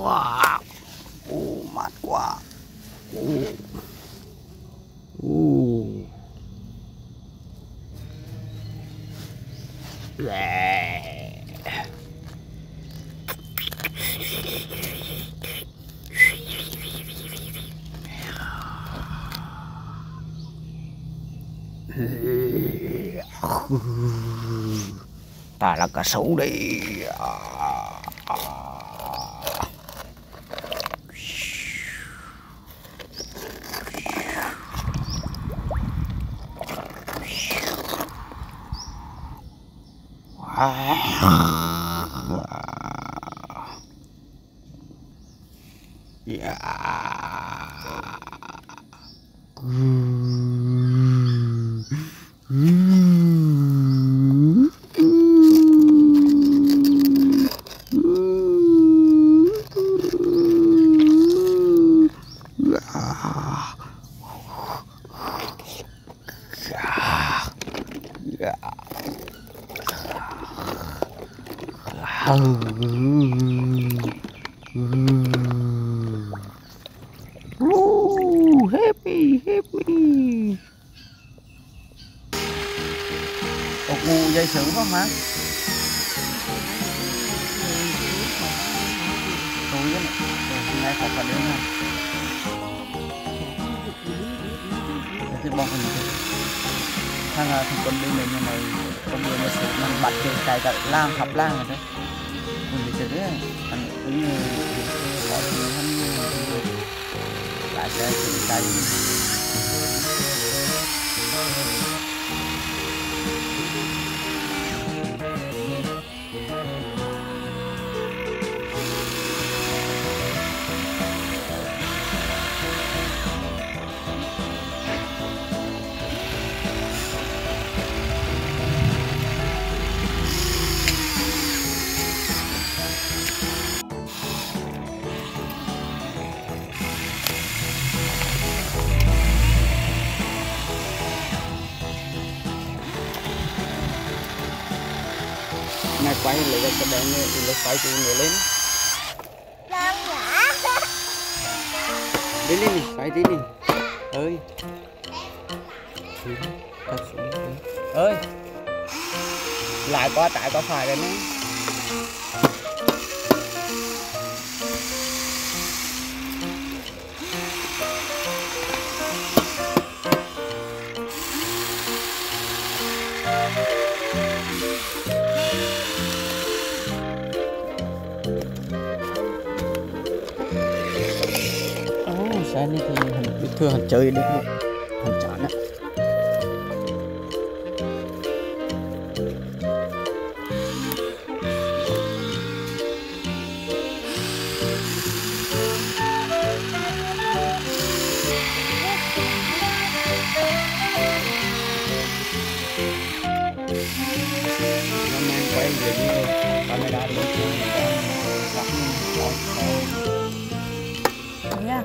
Wow. Mát quá. Ta là cá sấu đây. Happy. Cột ngu dây sừng phải không hả? Tôi với này cột vào đây nè. Cái bông hình thằng con đi này như này, con đi này sẽ mang bạch cái cài lang thập lang rồi đấy. Mình bị thế đấy, anh ứng như có gì hắn lại cái cài. Này quay lấy cái đèn này lấy quay từ người lên. Đi đi, quay đi đi. Ơi. Ơi. Lại qua trái qua phải rồi nè. Xe này thì bình thường hắn chơi được một hắn chán á. Hôm nay quay video camera đi nha.